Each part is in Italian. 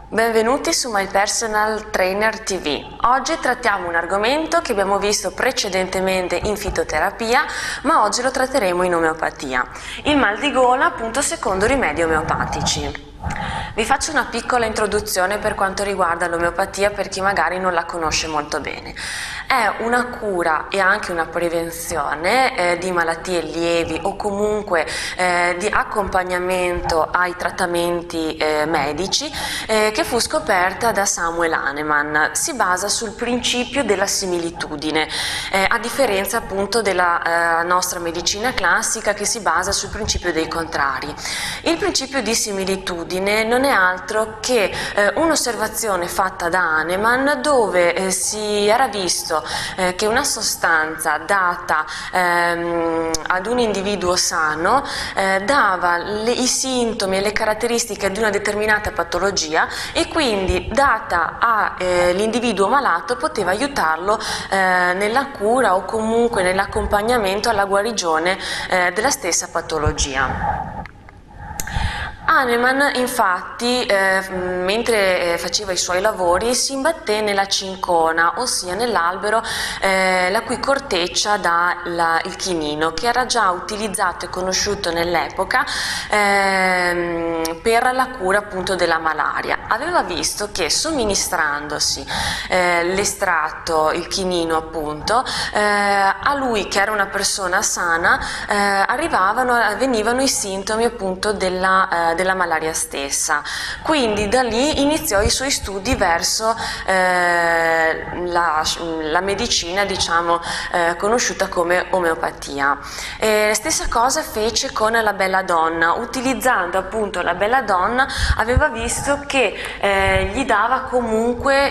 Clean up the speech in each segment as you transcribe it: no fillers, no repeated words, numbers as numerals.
Benvenuti su My Personal Trainer TV. Oggi trattiamo un argomento che abbiamo visto precedentemente in fitoterapia, ma oggi lo tratteremo in omeopatia. Il mal di gola, appunto, secondo rimedi omeopatici. Vi faccio una piccola introduzione per quanto riguarda l'omeopatia per chi magari non la conosce molto bene. È una cura e anche una prevenzione di malattie lievi o comunque di accompagnamento ai trattamenti medici che fu scoperta da Samuel Hahnemann. Si basa sul principio della similitudine, a differenza appunto della nostra medicina classica che si basa sul principio dei contrari. Il principio di similitudine non è altro che un'osservazione fatta da Hahnemann dove si era visto che una sostanza data ad un individuo sano dava i sintomi e le caratteristiche di una determinata patologia e quindi data all'individuo malato poteva aiutarlo nella cura o comunque nell'accompagnamento alla guarigione della stessa patologia. Hahnemann infatti mentre faceva i suoi lavori si imbatté nella cincona, ossia nell'albero la cui corteccia dà il chinino, che era già utilizzato e conosciuto nell'epoca per la cura appunto della malaria. Aveva visto che somministrandosi l'estratto, il chinino appunto, a lui che era una persona sana venivano i sintomi appunto della malaria stessa. Quindi da lì iniziò i suoi studi verso la medicina, diciamo, conosciuta come omeopatia. Stessa cosa fece con la belladonna. Utilizzando appunto la belladonna aveva visto che gli dava comunque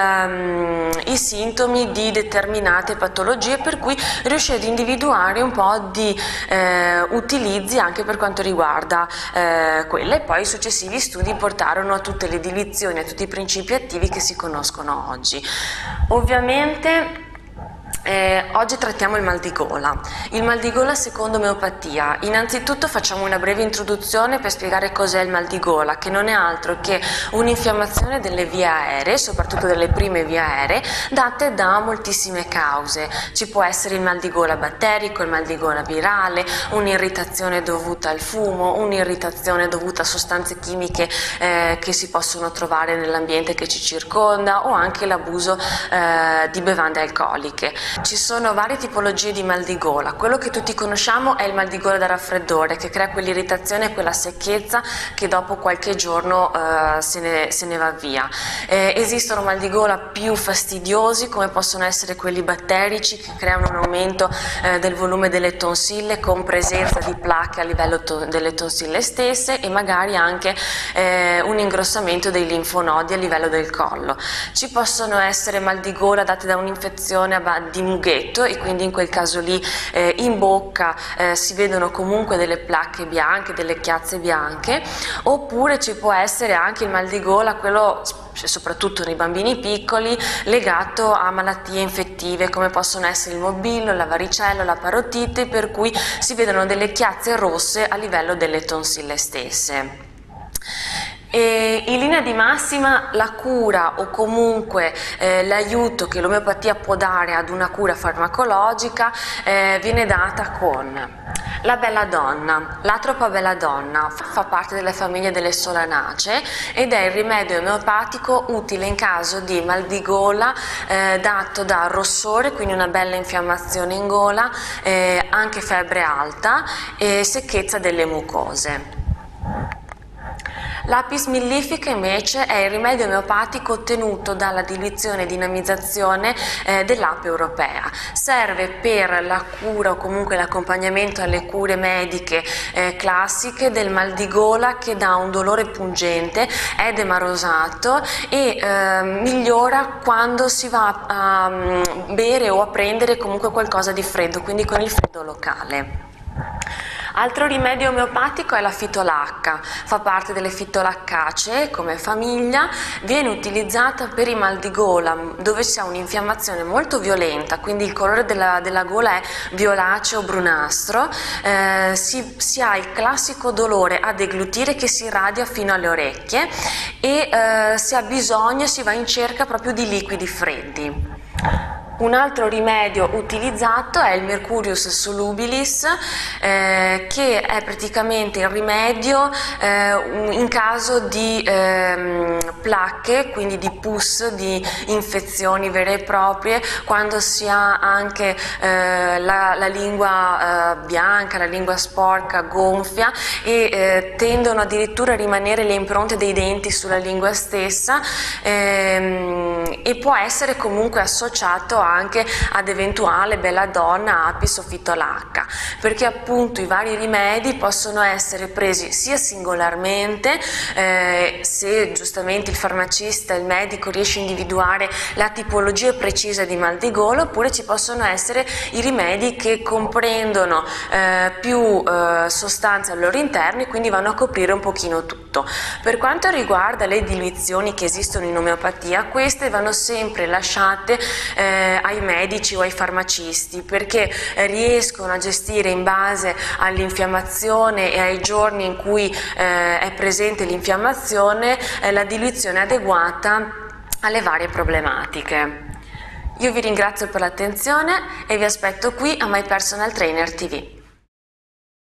i sintomi di determinate patologie, per cui riuscì ad individuare un po' di utilizzi anche per quanto riguarda quella, e poi i successivi studi portarono a tutte le diliezioni, a tutti i principi attivi che si conoscono oggi. Ovviamente oggi trattiamo il mal di gola. Il mal di gola secondo omeopatia. Innanzitutto facciamo una breve introduzione per spiegare cos'è il mal di gola, che non è altro che un'infiammazione delle vie aeree, soprattutto delle prime vie aeree, date da moltissime cause. Ci può essere il mal di gola batterico, il mal di gola virale, un'irritazione dovuta al fumo, un'irritazione dovuta a sostanze chimiche che si possono trovare nell'ambiente che ci circonda, o anche l'abuso di bevande alcoliche. Ci sono varie tipologie di mal di gola. Quello che tutti conosciamo è il mal di gola da raffreddore, che crea quell'irritazione e quella secchezza che dopo qualche giorno se ne va via. Esistono mal di gola più fastidiosi, come possono essere quelli batterici, che creano un aumento del volume delle tonsille con presenza di placche a livello delle tonsille stesse e magari anche un ingrossamento dei linfonodi a livello del collo. Ci possono essere mal di gola date da un'infezione di mughetto, e quindi in quel caso lì in bocca si vedono comunque delle placche bianche, delle chiazze bianche. Oppure ci può essere anche il mal di gola, quello soprattutto nei bambini piccoli, legato a malattie infettive come possono essere il morbillo, la varicella, la parotite, per cui si vedono delle chiazze rosse a livello delle tonsille stesse. E in linea di massima la cura o comunque l'aiuto che l'omeopatia può dare ad una cura farmacologica viene data con la belladonna. L'atropa belladonna fa parte della famiglia delle solanacee ed è il rimedio omeopatico utile in caso di mal di gola dato da rossore, quindi una bella infiammazione in gola, anche febbre alta e secchezza delle mucose. L'apis mellifica invece è il rimedio omeopatico ottenuto dalla diluizione e dinamizzazione dell'ape europea. Serve per la cura o comunque l'accompagnamento alle cure mediche classiche del mal di gola che dà un dolore pungente, edema rosato e migliora quando si va a bere o a prendere comunque qualcosa di freddo, quindi con il freddo locale. Altro rimedio omeopatico è la fitolacca, fa parte delle fitolaccacee come famiglia, viene utilizzata per i mal di gola dove c'è un'infiammazione molto violenta, quindi il colore della gola è violaceo brunastro, si ha il classico dolore a deglutire che si irradia fino alle orecchie e si ha bisogno, si va in cerca proprio di liquidi freddi. Un altro rimedio utilizzato è il Mercurius solubilis, che è praticamente il rimedio in caso di placche, quindi di pus, di infezioni vere e proprie, quando si ha anche la lingua bianca, la lingua sporca, gonfia e tendono addirittura a rimanere le impronte dei denti sulla lingua stessa, e può essere comunque associato anche ad eventuale belladonna, apis o fitolacca, perché appunto i vari rimedi possono essere presi sia singolarmente, se giustamente il farmacista, il medico riesce a individuare la tipologia precisa di mal di gola, oppure ci possono essere i rimedi che comprendono più sostanze al loro interno e quindi vanno a coprire un pochino tutto. Per quanto riguarda le diluizioni che esistono in omeopatia, queste vanno sempre lasciate ai medici o ai farmacisti, perché riescono a gestire in base all'infiammazione e ai giorni in cui è presente l'infiammazione la diluizione adeguata alle varie problematiche. Io vi ringrazio per l'attenzione e vi aspetto qui a My Personal Trainer TV.